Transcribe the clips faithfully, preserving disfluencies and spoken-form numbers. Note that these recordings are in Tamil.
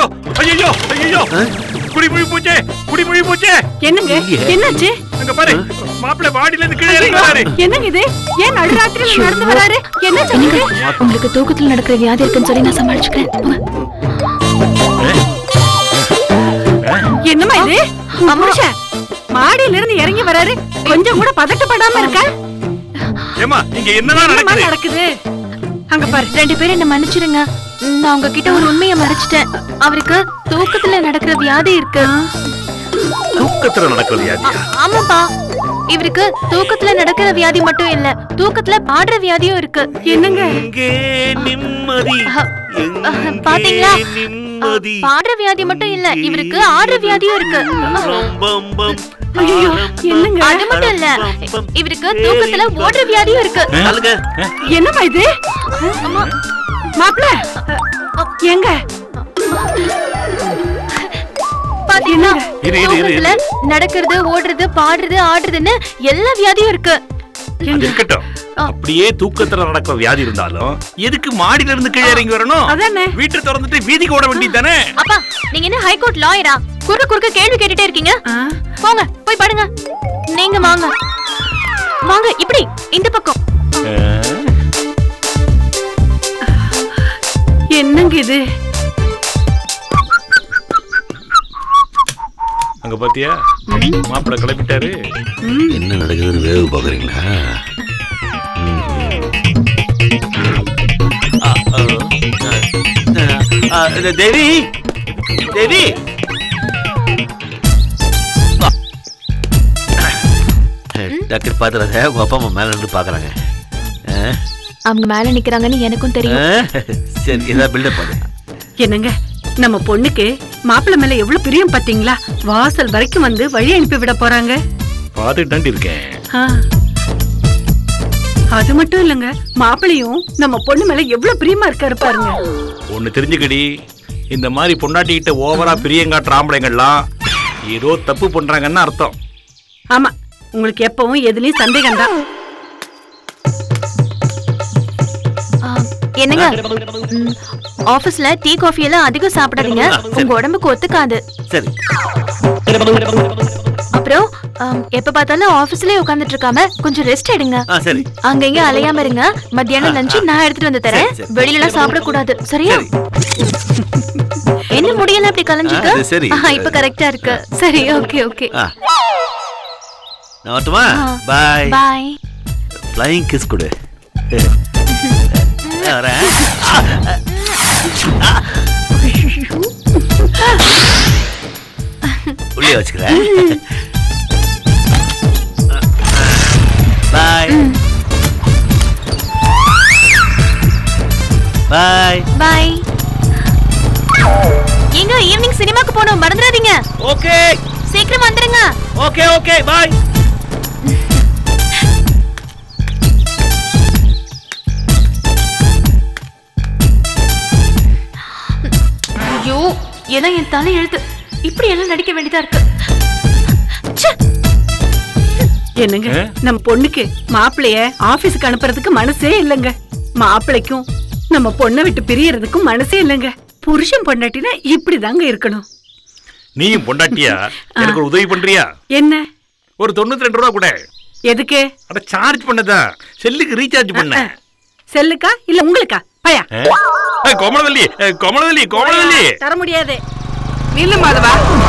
ஐயோ ஐயோ குடி முழி போச்சே குடி முழி போச்சே. என்னங்க என்னாச்சு? அங்க பாரு மாப்பிள்ளை வாடில இருந்து கீழே இறங்கி வராரு. என்னங்க இது? ஏன் நடுராத்திரில நடந்து வராரு? என்ன சொல்லுங்க? உங்களுக்கு தூக்கத்துல நடக்கிற வியாதி இருக்குன்னு சொல்லி நான் சமாளிச்சுக்கிறேன். என்னம்மா இது? அம்மாஷா மாடியில இருந்து இறங்கி வராரு, கொஞ்சம் கூட பதட்டப்படாம இருக்க? ஏமா இங்க என்னதான் நடக்குது? நடக்குது அங்க பாரு. ரெண்டு பேரும் என்ன மன்னிச்சிருங்க, நான் உங்ககிட்ட ஒரு உண்மையை மறைச்சிட்டேன். அவருக்கு தூக்கத்துல நடக்கிற வியாதி இருக்கு. தூக்கத்துல நடக்கிற வியாதி? ஆமாப்பா, இவருக்கு தூக்கத்துல நடக்கிற வியாதி மட்டும் இல்ல, தூக்கத்துல பாடுற வியாதியும் இருக்கு. என்னங்க நிம்மதி பாத்தீங்களா? பாடுற வியாதி மட்டும் இல்ல, இவருக்கு ஆடுற வியாதியும் இருக்கு. என்னங்க அது மட்டும் இல்ல, இவருக்கு தூக்கத்துல ஓடுற வியாதியும் இருக்கு. என்னம்மா இது? மாப்பிள்ள எங்க பாத்தீங்களா? தூக்கத்துல நடக்கிறது, ஓடுறது, பாடுறது, ஆடுறதுன்னு எல்லா வியாதியும் இருக்கு. இருக்கட்டும், அப்படியே தூக்கத்துல நடக்கிற வியாதி இருந்தாலும் எதுக்கு மாடியில இருந்து கீழே இறங்கி வரணும்? அதானே வீட்டை திறந்துட்டு வீதிக்கு ஓட வேண்டியது தானே? அப்பா நீங்க என்ன ஹைகோர்ட் லாயரா? குறுக்க குறுக்க கேள்வி கேட்டுட்டே இருக்கீங்க. போங்க போய் படுங்க. நீங்க வாங்க வாங்க, இப்படி இந்த பக்கம். என்னங்க இது? அங்க பாத்தியா மாப்பிள்ளை கிளப்பிட்டாரு. என்ன நடக்குதுன்னு வேவு பாக்குறீங்களா? தேவி தேவி டாக்டர் பாத்துறாங்க, உங்க அப்பா அம்மா மேல நின்று பாக்குறாங்க. அவங்க மேல நிக்கிறாங்கன்னு எனக்கும் தெரியும். சரி ஏதாவது பில்டப் பண்ணு. என்னங்க நம்ம பொண்ணுக்கு மாப்பிள்ளை மேல எவ்வளவு பிரியம் பாத்தீங்களா? வாசல் வரைக்கும் வந்து வழி அனுப்பி விட போறாங்க. பாத்துட்டு இருக்கேன். அது மட்டும் இல்லங்க, மாப்பிள்ளையும் நம்ம பொண்ணு மேல எவ்வளவு பிரியமா இருக்காரு பாருங்க. ஒண்ணு தெரிஞ்சுக்கடி, இந்த மாதிரி பொண்டாட்டிக்கிட்ட ஓவரா பிரியங்காட்டுற ஆம்பளைங்கள்லாம் ஏதோ தப்பு பண்றாங்கன்னு அர்த்தம். ஆமா, உங்களுக்கு எப்பவும் எதுலயும் சந்தேகம் தான். என்னங்க ஆபீஸ்ல டீ காஃபி எல்லாம் அதிகம் சாப்பிடாதீங்க, உங்க உடம்புக்கு ஒத்துக்காது. சரி. அப்புறம் எப்ப பார்த்தாலும் ஆபீஸ்லயே உட்கார்ந்துட்டு இருக்காம கொஞ்சம் ரெஸ்ட் எடுங்க. சரி. அங்க இங்க அலையாம இருங்க. மத்தியானம் லஞ்ச் நான் எடுத்துட்டு வந்து தரேன். வெளியில எல்லாம் சாப்பிட கூடாது, சரியா? என்ன முடியல அப்படி கலஞ்சிக்க? இப்ப கரெக்டா இருக்கு. சரி, ஓகே ஓகே. நான் வரட்டுமா? By by. ஃப்ளையிங் கிஸ் கொடு. வரேன். உள்ளே வச்சுக்கிறேன். பாய் பாய் பாய். எங்க ஈவினிங் சினிமாக்கு போறோம், மறந்துடாதீங்க. ஓகே. சீக்கிரம் வந்துருங்க. Okay okay bye. ஐயோ, ஏன்னா என் தலை எழுத்து இப்படி எல்லாம் நடிக்க வேண்டியதா இருக்கு. என்னங்க நம்ம பொண்ணுக்கு மாப்பிள்ளைய ஆபீஸ்க்கு அனுப்புறதுக்கு மனசே இல்லங்க. மாப்பிள்ளைக்கும் நம்ம பொண்ணை விட்டு பிரியறதுக்கும் மனசே இல்லங்க. புருஷன் பொண்டாட்டினா இப்படிதாங்க இருக்கணும். நீயும் பொண்டாட்டியா? எனக்கு ஒரு உதவி பண்றியா? என்ன? ஒரு தொண்ணூத்தி ரெண்டு ரூபா கூட. எதுக்கு? அட சார்ஜ் பண்ணதா, செல்லுக்கு ரீசார்ஜ் பண்ண. செல்லுக்கா இல்ல உங்களுக்கா? பையா கோமலவல்லி கோமலவல்லி கோமலவல்லி தர முடியாது. நில்லு மாதவா.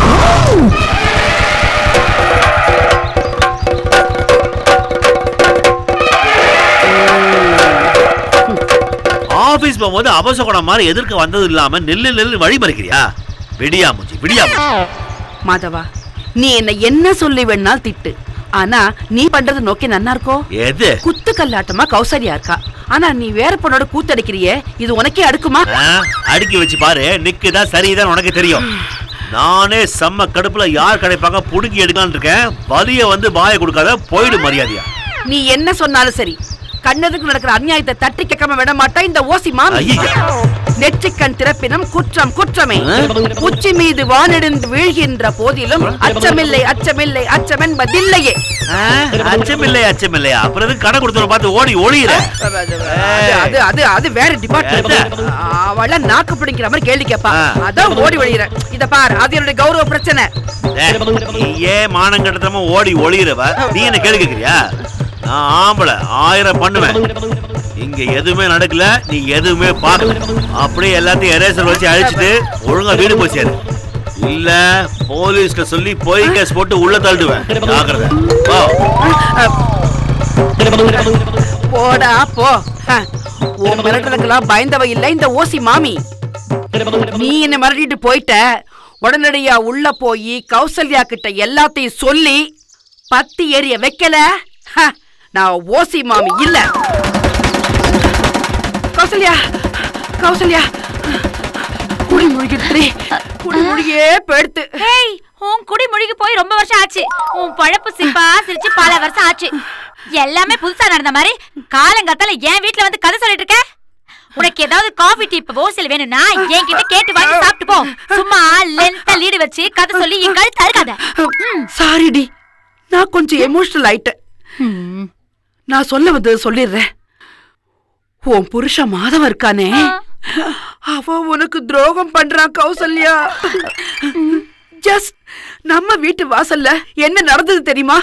ஆபீஸ் போகும்போது அபசகுணம் மாதிரி எதிர்க்க வந்தது இல்லாம நெல்லு நெல்லு வழி மறிக்கிறியா? விடியா மூஞ்சி விடியா. மாதவா, நீ என்ன என்ன சொல்லி வேணாலும் திட்டு, ஆனா நீ பண்றது நோக்கி நன்னா இருக்கோ? எது? குத்து கல்லாட்டமா கௌசல்யா இருக்கா, ஆனா நீ வேற பொண்ணோட கூத்தடிக்கிறியே, இது உனக்கே அடுக்குமா? அடுக்கி வச்சு பாரு, நிக்குதான் சரிதான் உனக்கு தெரியும். நானே செம்ம கடுப்புல யார் கிடைப்பாங்க புடுங்கி எடுக்கலான்னு இருக்கேன். வலிய வந்து வாயை கொடுக்காத, போயிடு மரியாதையா. நீ என்ன சொன்னாலும் சரி, கண்ணதுக்கு நடக்கிற அநியாயத்தை தட்டி கேட்காம விட மாட்டா இந்த ஓசி மாமி. நெற்றிக்கண் திறப்பினும் குற்றம் குற்றமே. உச்சி மீது வானிடிந்து வீழ்கின்ற போதிலும் அச்சமில்லை அச்சமில்லை அச்சமென்பதில்லையே. அச்சமில்லை அச்சமில்லை அப்புறம் கடை கொடுத்து பார்த்து ஓடி ஒளியிற. அது அது அது வேற டிபார்ட்மெண்ட். அவள நாக்கு பிடிக்கிற மாதிரி கேள்வி கேட்பா, அதான் ஓடி ஒளியிற. இத பாரு, அது என்னுடைய கௌரவ பிரச்சனை. நீயே மானம் கட்டத்தமா ஓடி ஒளியிறவ, நீ என்ன கேள்வி கேட்கிறியா? நான் ஆம்பளை ஆயிரம் பண்ணுவேன். இங்க எதுவுமே நடக்கல, நீ எதுவுமே பார்க்கல. அப்படியே எல்லாத்தையும் எரேசர் வச்சு அழிச்சிட்டு ஒழுங்கா வீடு போய் சேரு. இல்ல போலீஸ்ல சொல்லி போய் கேஸ் போட்டு உள்ள தள்ளுவேன். ஜாக்கிரதை. போடா போ. உன் மிரட்டலுக்கெல்லாம் பயந்தவ இல்ல இந்த ஓசி மாமி. நீ என்ன மிரட்டிட்டு போயிட்ட, உடனடியா உள்ள போய் கௌசல்யா கிட்ட எல்லாத்தையும் சொல்லி பத்தி ஏறிய வைக்கல, நான் ஓசி மாமி இல்ல. கௌசல்யா கௌசல்யா குடி முழுகிடுச்சு. குடி முழுகியே போயிடுத்து. ஹேய், உன் குடி முழுகி போய் ரொம்ப வருஷம் ஆச்சு. உன் பழப்பு சிப்பா சிரிச்சு பல வருஷம் ஆச்சு. எல்லாமே புதுசா நடந்த மாதிரி காலங்காத்தால என் வீட்டுல வந்து கதை சொல்லிட்டு இருக்க. உனக்கு ஏதாவது காஃபி டீ ஓசில வேணும்னா என்கிட்ட கேட்டு வாங்கி சாப்பிட்டு போ. சும்மா லென்த்தா லீடு வச்சு கதை சொல்லி என் கழுத்து அறுக்காத. சாரிடி, நான் கொஞ்சம் எமோஷனல் ஆயிட்டேன். நான் சொல்ல வந்து சொல்லிடுறேன். உன் புருஷன் மாதவன் இருக்கானே, அவ உனக்கு துரோகம் பண்றான் கௌசல்யா. ஜஸ்ட் நம்ம வீட்டு வாசல்ல என்ன நடந்தது தெரியுமா?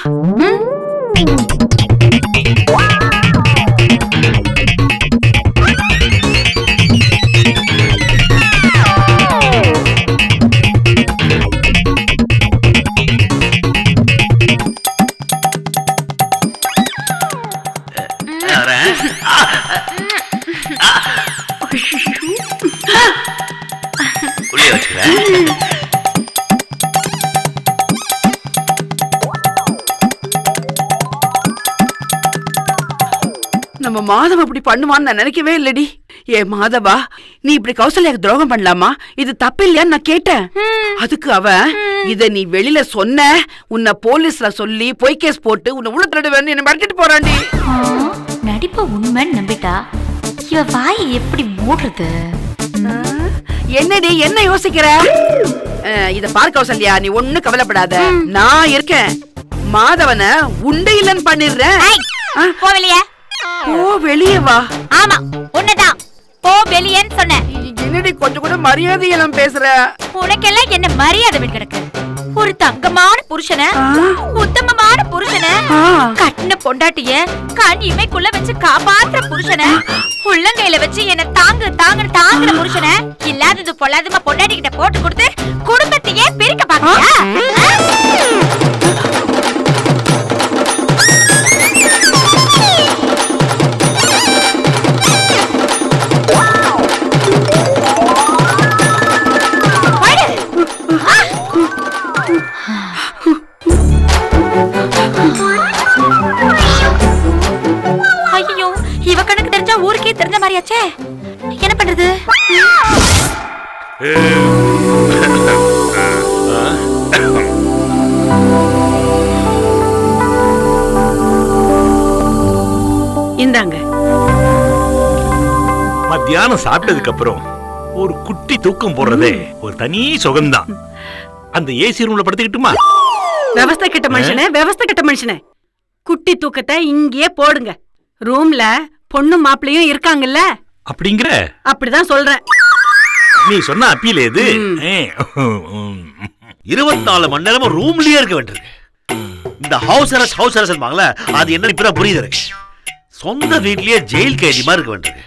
நம்ம மாதவ இப்படி பண்ணுவான்னு நான் நினைக்கவே இல்லடி. ஏ மாதவா, நீ இப்படி கௌசல்யாக்கு துரோகம் பண்ணலாமா? இது தப்பு இல்லையான்னு நான் கேட்டேன். அதுக்கு அவ, இத நீ வெளியில சொன்ன, உன்னை போலீஸ்ல சொல்லி பொய் கேஸ் போட்டு உன்னை உள்ள திருடுவேன்னு என்ன மிரட்டிட்டு போறாண்டி. நடிப்ப உண்மைன்னு நம்பிட்டா இவ வாய் எப்படி மூடுறது? என்னடி என்ன யோசிக்கிற? இத பார் கௌசல்யா, நீ ஒண்ணு கவலைப்படாத, நான் இருக்கேன். மாதவனை உண்டு இல்லன்னு பண்ணிடுறேன். போ வெளியே. போ வெளியே வா. ஆமா உன்னதான், போ வெளியேன்னு சொன்னேன். என்னடி கொஞ்சம் கூட மரியாதையெல்லாம் பேசுற? உனக்கெல்லாம் என்ன மரியாதை விட்டு கிடக்கு? ஒரு தங்கமான புருஷனை, உத்தமமான புருஷனை, கட்டின பொண்டாட்டிய கண் இமைக்குள்ள வச்சு காப்பாத்துற புருஷனை, உள்ளங்கையில வச்சு என்ன தாங்கு தாங்கு தாங்குற புருஷனை, இல்லாதது பொல்லாதமா பொண்டாட்டி கிட்ட போட்டு கொடுத்து குடும்பத்தையே பிரிக்க பாக்கியா? ஐயோ, இவ கணக்கு தெரிஞ்சா ஊருக்கே தெரிஞ்ச மாதிரியாச்சே. என்ன பண்றது? இந்தாங்க. மத்தியானம் சாப்பிட்டதுக்கு அப்புறம் ஒரு குட்டி தூக்கம் போடுறதே ஒரு தனி சுகம்தான். அந்த ஏசி ரூம்ல படுத்துக்கிட்டுமா? விவஸ்தை கெட்ட மனுஷனே, விவஸ்தை கெட்ட மனுஷனே, குட்டி தூக்கத்தை இங்கேயே போடுங்க. ரூம்ல பொண்ணு மாப்பிளையும் இருக்காங்கல்ல. அப்படிங்கிற? அப்படிதான் சொல்றேன். நீ சொன்ன அப்பீல் எது? இருபத்தி நாலு மணி நேரமும் ரூம்லயே இருக்க வேண்டியிருக்கு. இந்த ஹவுஸ் அரஸ்ட் ஹவுஸ் அரஸ்ட் இருப்பாங்களே, அது என்ன இப்ப புரியுது எனக்கு. சொந்த வீட்லயே ஜெயில் கைதி மாதிரி இருக்க வேண்டியிருக்கு.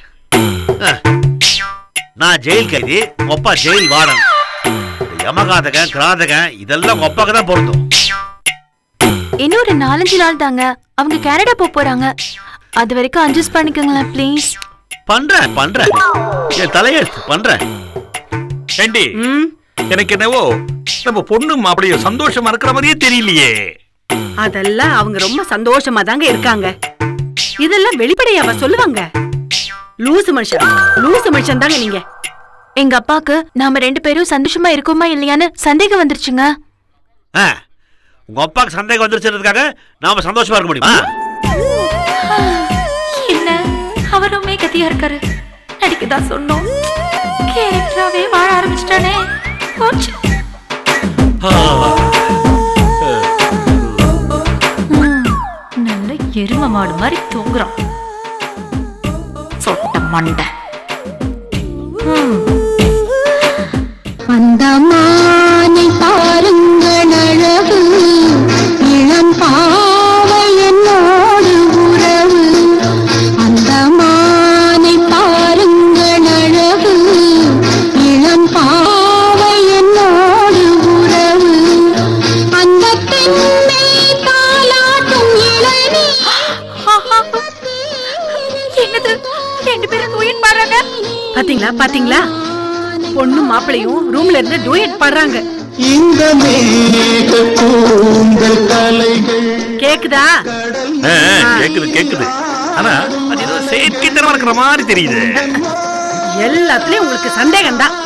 நான் ஜெயில் கைதி, ஒப்பா ஜெயில் வார்டன். யமகாதகன் கிராதகன் இதெல்லாம் ஒப்பாக்கு தான் பொருந்தும். இன்னும் ஒரு நாலஞ்சு நாள் தாங்க, அவங்க கனடா போக போறாங்க. அது வரைக்கும் அட்ஜஸ்ட் பண்ணிக்கோங்களேன் ப்ளீஸ். பண்றேன் பண்றேன், என் தலையெழுத்து பண்றேன். ஏண்டி, எனக்கு என்னவோ நம்ம பொண்ணு மாப்பிளைய சந்தோஷமா இருக்கிற மாதிரியே தெரியலையே. அதெல்லாம் அவங்க ரொம்ப சந்தோஷமா தாங்க இருக்காங்க. இதெல்லாம் வெளிப்படையாவ சொல்லுவாங்க? லூசு மனுஷன், லூசு மனுஷன் தாங்க நீங்க. எங்க அப்பாக்கு நாம ரெண்டு பேரும் சந்தோஷமா இருக்கோமா இல்லையான்னு சந்தேகம் வந்துருச்சுங்க. உங்க அப்பாக்கு சந்தேகம் வந்துருச்சுன்றதுக்காக நாம சந்தோஷமா இருக்க முடியுமா? என்ன அவருமே கத்தியா இருக்காரு. நடிக்கதான் சொன்னோம், கேரக்டராவே வாழ ஆரம்பிச்சிட்டானே. போச்சு. நல்ல எரும மாடு மாதிரி தூங்குறான். சொட்ட மண்டை. அந்த மானை பாருங்கள் அழகு, இளம் பாவை என்னோடு உறவு. அந்த மானை பாருங்கள் அழகு, இளம் பாவை என்னோடு உறவு. அந்த பெண்ணை தாலாட்டும் இளநீ. என்னது ரெண்டு பேரும் டூயட் பாடுறாங்க? பாத்தீங்களா பாத்தீங்களா, பொண்ணு மாப்பிளையும் ரூம்ல இருந்து டூயட் பாடுறாங்க. இந்த மேக கூந்தல் தலைகள் கேக்குதா? கேக்குது கேக்குது. ஆனா அது ஏதோ செயற்கைத்தனமா இருக்கிற மாதிரி தெரியுது. எல்லாத்துலயும் உங்களுக்கு சந்தேகம் தான்.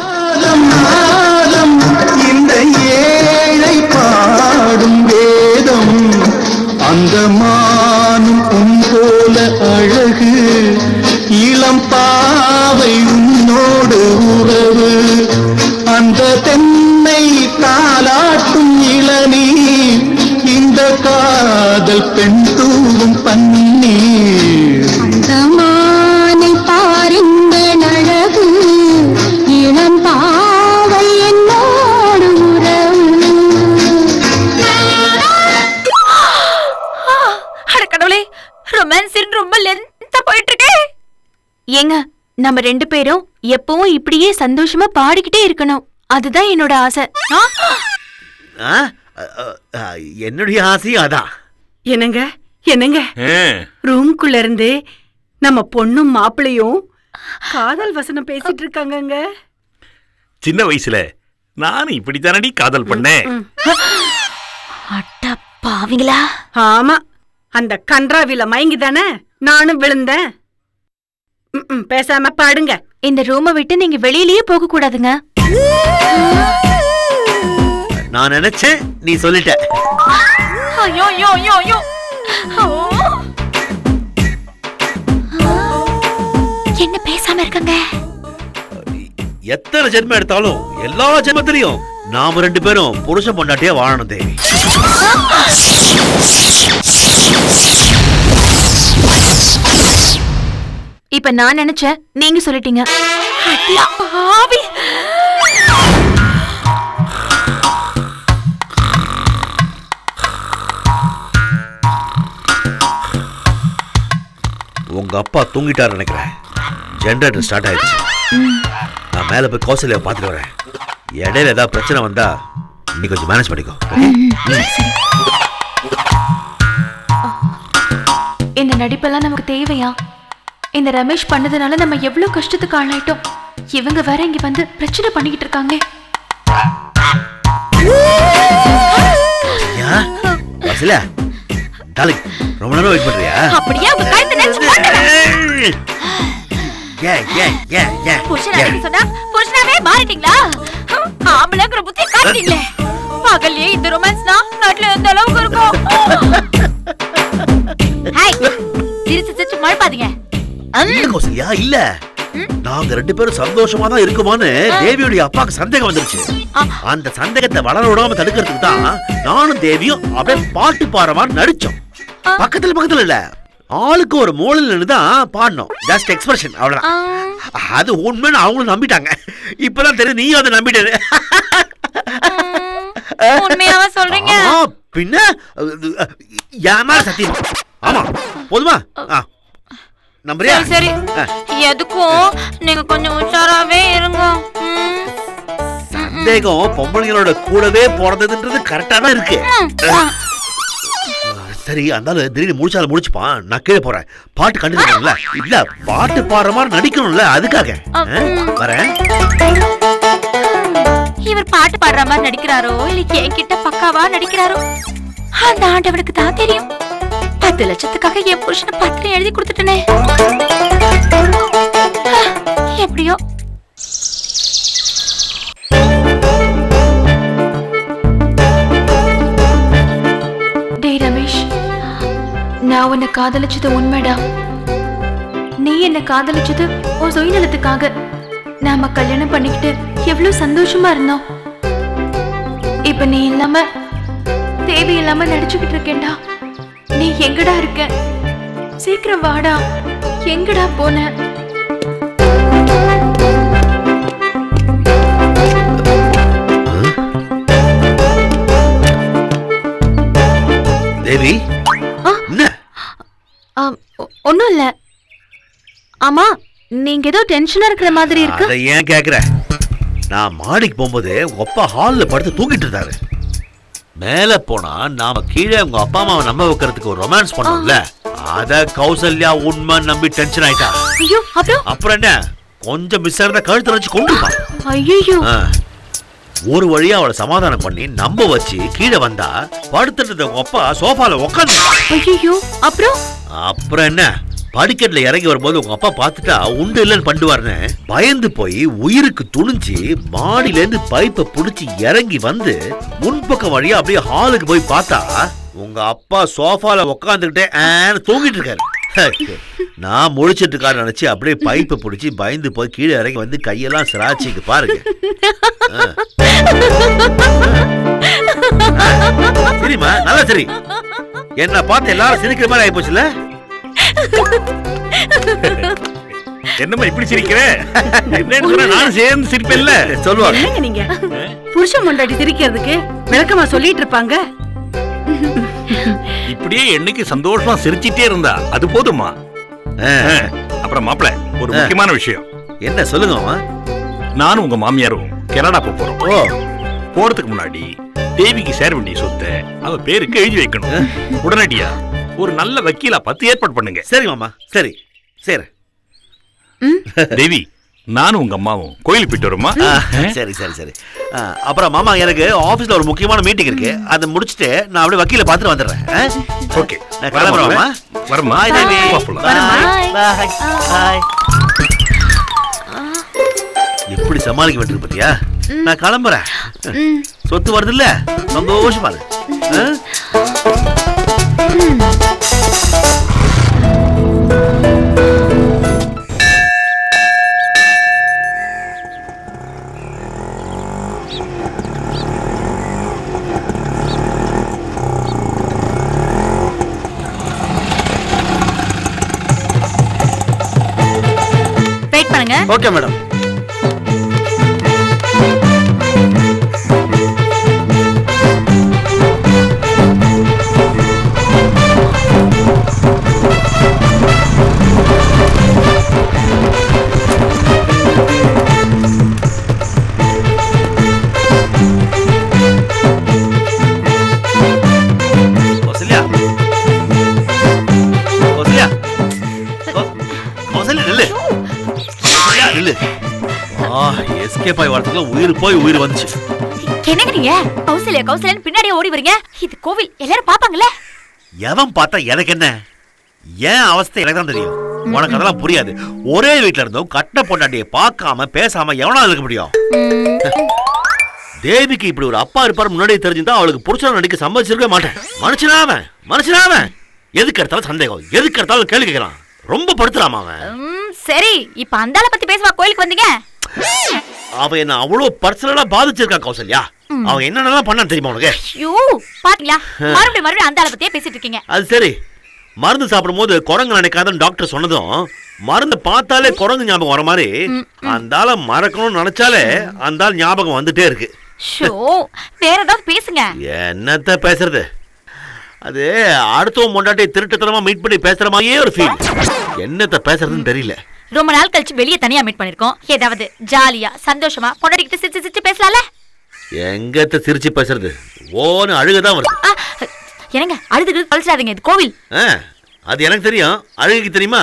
இந்த ஏழை பாடும் வேதம், அந்த மானும் உன் போல அழகு, இளம் பாவை உன்னோடு உறவு. அந்த தென்னை தாலாட்டும் இளநீர், இந்த காதல் பெண் தூவும் பன்னீர். அந்த மானை பாருங்கள் அழகு, இளம் பாவை என்னோடு உறவு. அட கடவுளே, ரொமான்ஸ் ரொம்ப லென்த்தா போயிட்டு இருக்கே. ஏங்க, நம்ம ரெண்டு பேரும் எப்பவும் இப்படியே சந்தோஷமா பாடிக்கிட்டே இருக்கணும். அதுதான் என்னோட ஆசை. என்னுடைய ஆசையும் அதான். என்னங்க என்னங்க, ரூம்குள்ள இருந்து நம்ம பொண்ணும் மாப்பிளையும் காதல் வசனம் பேசிட்டு இருக்காங்கங்க. சின்ன வயசுல நானும் இப்படித்தானடி காதல் பண்ணேன். அட பாவிங்களா. ஆமா, அந்த கன்றாவில மயங்கி தானே நானும் விழுந்தேன். பேசாம பாடுங்க. இந்த ரூமை விட்டு நீங்க வெளியிலயே போக கூடாதுங்க. நான் நினைச்சேன், நீ சொல்லிட்ட. ஐயோ ஐயோ ஐயோ ஐயோ. என்ன பேசாம இருக்கங்க? எத்தனை ஜென்மம் எடுத்தாலும் எல்லா ஜென்மத்திலையும் நாம ரெண்டு பேரும் புருஷன் பொண்டாட்டியா வாழணும் தேவி. இப்ப நான் நினைச்சேன், நீங்க சொல்லிட்டீங்க. உங்க அப்பா தூங்கிட்டாரு நினைக்கிறேன். ஜெனரேட்டர் ஸ்டார்ட் ஆயிடுச்சு. நான் மேல போய் கௌசல்யா பாத்துட்டு வரேன். இடையில ஏதாவது பிரச்சனை வந்தா நீ கொஞ்சம் மேனேஜ் பண்ணிக்கோ. இந்த நடிப்பெல்லாம் நமக்கு தேவையா? இந்த ரமேஷ் பண்ணதுனால நம்ம எவ்வளவு கஷ்டத்துக்கு ஆளாயிட்டோம். இவங்க வேற இங்க வந்து பிரச்சனை பண்ணிக்கிட்டு இருக்காங்க. ரொம்ப நேரம் வெயிட் பண்றியா? அப்படியே உங்க கழுத்தை நெரிச்சு போடுறேன். ஏய் ஏய் ஏய் ஏய் புருஷனாவே சொன்னா புருஷனாவே மாறிட்டீங்களா? ஆம்பளைங்கிற புத்தி காட்டிட்டீங்களே. பகல்லே இந்த ரொமான்ஸ்னா நாட்டுல எந்த அளவுக்கு இருக்கும்? ஹாய், திருச்சி திருச்சி மழைப்பாதீங்க. இல்ல கௌசல்யா, இல்ல. நாங்க ரெண்டு பேரும் சந்தோஷமா தான் இருக்குமான்னு தேவியோட அப்பாக்கு சந்தேகம் வந்துருச்சு. அந்த சந்தேகத்தை வளர விடாம தடுக்கிறதுக்கு தான் நானும் தேவியும் அப்படியே பாட்டு பாடுற மாதிரி நடிச்சோம். பக்கத்துல பக்கத்துல இல்ல, ஆளுக்கு ஒரு மூலையில இருந்து தான் பாடணும். ஜஸ்ட் எக்ஸ்பிரஷன், அவ்வளவுதான். அது உண்மைன்னு அவங்களும் நம்பிட்டாங்க. இப்பதான் தெரியும் நீயும் அதை நம்பிட்டது. உண்மையாவா சொல்றீங்க? பின்ன ஏமா சத்தியம். ஆமா, போதுமா? நம்பறியா? சரி, எதுக்கும் நீங்க கொஞ்சம் உஷாராவே இருங்க. சந்தேகம் பொம்பளைங்களோட கூடவே போறதுன்றது கரெக்டா தான் இருக்கு. சரி, அதனால திடீர்னு முடிச்சாலும் முடிச்சுப்பான். நான் கீழே போறேன். பாட்டு கண்டுக்கணும்ல, இல்ல பாட்டு பாடுற மாதிரி நடிக்கணும்ல, அதுக்காக வரேன். இவர் பாட்டு பாடுற மாதிரி நடிக்கிறாரோ இல்ல என்கிட்ட பக்காவா நடிக்கிறாரோ அந்த ஆண்டவனுக்கு தான் தெரியும். பத்து லட்சத்துக்காக என் புருஷனை பத்திரம் எழுதி கொடுத்துட்டனே. எப்படியோ. டேய் ரமேஷ், நான் உன்னை காதலிச்சது உண்மைடா. நீ என்ன காதலிச்சது உன் சுயநலத்துக்காக. நாம கல்யாணம் பண்ணிக்கிட்டு எவ்வளவு சந்தோஷமா இருந்தோம். இப்ப நீ இல்லாம தேவையில்லாம நடிச்சுக்கிட்டு இருக்கேன்டா. நீ எங்கடா இருக்க? சீக்கிரம் வாடா. எங்கடா போன? தேவி, ஒண்ணும் இல்ல. ஆமா, நீங்க ஏதோ டென்ஷனா இருக்கிற மாதிரி இருக்கு. அதை ஏன் கேக்குற? நான் மாடிக்கு போகும்போது அப்பா ஹால்ல படுத்து தூங்கிட்டு இருந்தாரு. மேல போனா நாம கீழே உங்க அப்பா அம்மாவை நம்ப வைக்கிறதுக்கு ஒரு ரொமான்ஸ் பண்ணோம்ல, அத கௌசல்யா உண்மை நம்பி டென்ஷன் ஆயிட்டா. ஐயோ, அப்புறம் அப்புறம் என்ன, கொஞ்சம் மிஸ் ஆயிருந்தா கழுத்து வச்சு கொண்டுப்பா. ஐயோ, ஒரு வழியா அவளை சமாதானம் பண்ணி நம்ப வச்சு கீழே வந்தா படுத்துட்டு உங்க அப்பா சோஃபால உட்காந்து. ஐயோ, அப்புறம் அப்புறம் என்ன, படிக்கட்டுல இறங்கி வரும்போது உங்க அப்பா பார்த்துட்டா உண்டு இல்லைன்னு பண்ணுவாருன்னு பயந்து போய் உயிருக்கு துணிஞ்சு மாடியில இருந்து பைப்பை புடிச்சு இறங்கி வந்து முன்பக்கம் வழியா அப்படியே ஹாலுக்கு போய் பார்த்தா உங்க அப்பா சோஃபால உட்காந்துக்கிட்டே தூங்கிட்டு இருக்காரு. நான் முழிச்சிட்டு இருக்காரு நினைச்சு அப்படியே பைப்பை புடிச்சு பயந்து போய் கீழே இறங்கி வந்து கையெல்லாம் சிராச்சிக்கு பாருங்க. சரிம்மா, நல்லா சரி. என்ன பார்த்து எல்லாரும் சிரிக்கிற மாதிரி ஆகி போச்சுல. என்னம்மா இப்படி சிரிக்கிற? நான் சேர்ந்து சிரிப்பேன்ல. சொல்லுவாங்க. என்னங்க நீங்க புருஷன் பொண்டாட்டி சிரிக்கிறதுக்கு விளக்கமா சொல்லிட்டு இருப்பாங்க. இப்படியே என்னைக்கு சந்தோஷமா சிரிச்சிட்டே இருந்தா அது போதுமா? அப்புறம் மாப்பிள்ள, ஒரு முக்கியமான விஷயம். என்ன சொல்லுங்க? நானும் உங்க மாமியாரும் கனடா போறோம். போறதுக்கு முன்னாடி தேவிக்கு சேர வேண்டிய சொத்தை அவ பேருக்கு எழுதி வைக்கணும். உடனடியா ஒரு நல்ல வக்கீலா பார்த்து ஏற்பாடு பண்ணுங்க. சரி மாமா, சரி சரி. தேவி, நானும் உங்க அம்மாவும் கோயிலுக்கு போயிட்டு வரோமா? சரி சரி சரி. அப்புறம் மாமா, எனக்கு ஆபீஸ்ல ஒரு முக்கியமான மீட்டிங் இருக்கு, அதை முடிச்சுட்டு நான் அப்படியே வக்கீல பார்த்துட்டு வந்துடுறேன். ஓகே, நான் கிளம்புறேன் மாமா. வரமா? பாய் தேவி. பாய் பாய். எப்படி சமாளிக்க வேண்டியது பத்தியா? நான் கிளம்புறேன். சொத்து வருது இல்ல, சந்தோஷமா இருக்கு. வெயிட் பண்ணுங்க. Okay madam. எஸ்கேப் ஆகி வரதுக்குள்ள உயிர் போய் உயிர் வந்துச்சு. என்னங்க நீங்க கௌசல்யா கௌசல்யான்னு பின்னாடியே ஓடி வரீங்க? இது கோவில், எல்லாரும் பாப்பாங்கல்ல. எவன் பார்த்தா எனக்கு என்ன? ஏன் அவஸ்தை எனக்கு தான் தெரியும். உனக்கு அதெல்லாம் புரியாது. ஒரே வீட்டுல இருந்தும் கட்ட பொண்டாட்டியை பார்க்காம பேசாம எவனா இருக்க முடியும்? தேவிக்கு இப்படி ஒரு அப்பா இருப்பாரு முன்னாடியே தெரிஞ்சுதான் அவளுக்கு புருஷன் நடிக்க சம்மதிச்சிருக்கவே மாட்டேன். மனுஷனாவன் மனுஷனாவன் எதுக்கு எடுத்தாலும் சந்தேகம், எதுக்கு எடுத்தாலும் கேள்வி கேட்கலாம். ரொம்ப படுத்துறாமா அவன். சரி, இப்ப அந்தாள பத்தி பேசுவா கோயிலுக்கு வந்தீங்க. அவ என்ன அவ்வளவு பர்சனலா பாதிச்சிருக்கா கௌசல்யா. அவன் என்னென்னலாம் பண்ணான்னு தெரியுமா உனக்கு? ஐயோ, பாத்தீங்களா, மறுபடியும் மறுபடியும் அந்தாள பத்தியே பேசிட்டு இருக்கீங்க. அது சரி, மருந்து சாப்பிடும் போது குரங்கு நினைக்காதன்னு டாக்டர் சொன்னதும் மருந்து பார்த்தாலே குரங்கு ஞாபகம் வர மாதிரி அந்த ஆள மறக்கணும்னு நினைச்சாலே அந்த ஆள் ஞாபகம் வந்துட்டே இருக்கு. வேற ஏதாவது பேசுங்க. என்னத்த பேசுறது? அது அடுத்தவன் முன்னாடி திருட்டுத்தனமா மீட் பண்ணி பேசுற மாதிரியே ஒரு ஃபீல். என்னத்த பேசுறதுன்னு தெரியல. ரொம்ப நாள் கழிச்சு வெளியே தனியா மீட் பண்ணிருக்கோம். ஏதாவது ஜாலியா சந்தோஷமா பொண்டாட்டிக்கிட்ட சிரிச்சு சிரிச்சு பேசலாம்ல? எங்கத்த சிரிச்சு பேசுறது? ஓன்னு அழுகதான் வருது. என்னங்க அழுதுக்கு கழிச்சிடாதீங்க, இது கோவில். அது எனக்கு தெரியும், அழுகைக்கு தெரியுமா?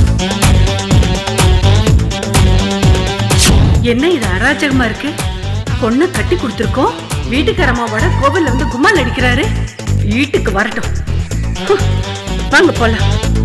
என்ன இது அராஜகமா இருக்கு? பொண்ணு கட்டி கொடுத்துருக்கோம். வீட்டுக்காரமாவோட கோவில்ல வந்து கும்மால் அடிக்கிறாரு. வீட்டுக்கு வரட்டும். ஹம், வாங்க போலாம்.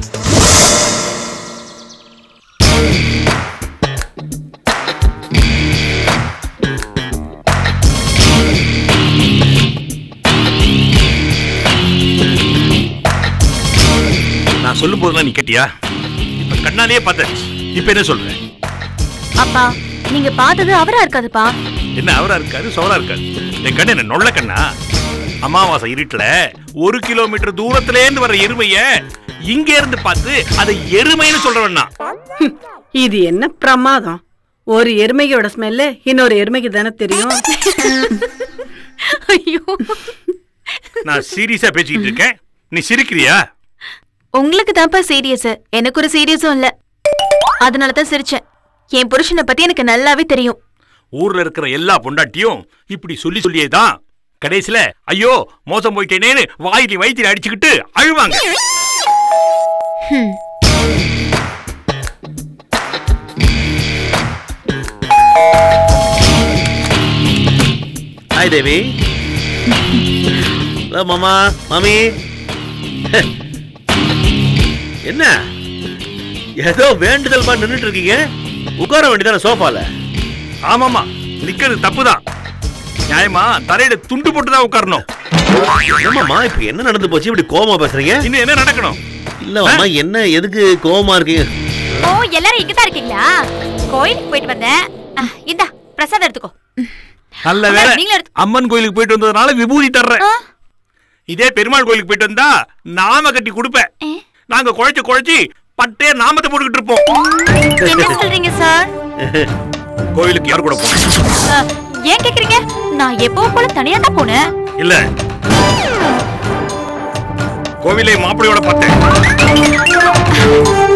நான் சொல்லும் போதுலாம் நீ கேட்டியா? இப்ப கண்ணாலேயே பார்த்த. இப்ப என்ன சொல்ற? அப்பா நீங்க பார்த்தது அவரா இருக்காதுப்பா. என்ன அவரா இருக்காரு, சோரா இருக்காரு? என் கண்ணு என்ன நொல்ல கண்ணா? அமாவாசை இருட்டுல ஒரு கிலோமீட்டர் தூரத்துல இருந்து வர எருமைய இங்க இருந்து பார்த்து அதை எருமைன்னு சொல்றவன்னா. இது என்ன பிரமாதம்? ஒரு எருமையோட ஸ்மெல்லு இன்னொரு எருமைக்கு தானே தெரியும். ஐயோ, நான் சீரியஸா பேசிக்கிட்டு இருக்கேன், நீ சிரிக்கிறியா? உங்களுக்கு தான்ப்பா சீரியஸ், எனக்கு ஒரு சீரியஸும் இல்ல. அதனாலதான் சிரிச்சேன். என் புருஷனை பத்தி எனக்கு நல்லாவே தெரியும். ஊர்ல இருக்கிற எல்லா பொண்டாட்டியும் இப்படி சொல்லி சொல்லியே தான் கடைசியில ஐயோ மோசம் போயிட்டேனேன்னு வாயில வயிற்றில அடிச்சுக்கிட்டு அழுவாங்க. ஹாய் தேவி. ஹலோ மாமா, மாமி. என்ன ஏதோ வேண்டுதல் மாதிரி நின்றுட்டு இருக்கீங்க? உட்கார வேண்டியதான சோஃபால? ஆமாமா, நிக்கிறது தப்புதான். நியாயமா தலையில துண்டு போட்டுதான் உட்காரணும். ஆமாமா, இப்ப என்ன நடந்து போச்சு இப்படி கோவமா பேசுறீங்க? இன்னும் என்ன நடக்கணும்? இல்ல மாமா, என்ன எதுக்கு கோவமா இருக்கீங்க? ஓ, எல்லாரும் இங்கதான் இருக்கீங்களா? கோயிலுக்கு போயிட்டு வந்தேன். இந்தா பிரசாதம் எடுத்துக்கோ. நல்ல வேளை அம்மன் கோயிலுக்கு போயிட்டு வந்ததுனால விபூதி தர்றேன். இதே பெருமாள் கோயிலுக்கு போயிட்டு வந்தா நாம கட்டி கொடுப்பேன். நாங்க குழைச்சு குழைச்சி பட்டே நாமத்தை போட்டுக்கிட்டு இருப்போம். என்ன சொல்றீங்க சார்? கோயிலுக்கு யார் கூட போனேன்? ஏன் கேக்குறீங்க? நான் எப்பவும் போல தனியா தான் போனேன். இல்ல, கோவிலை மாப்பிள்ளையோட பார்த்தேன்.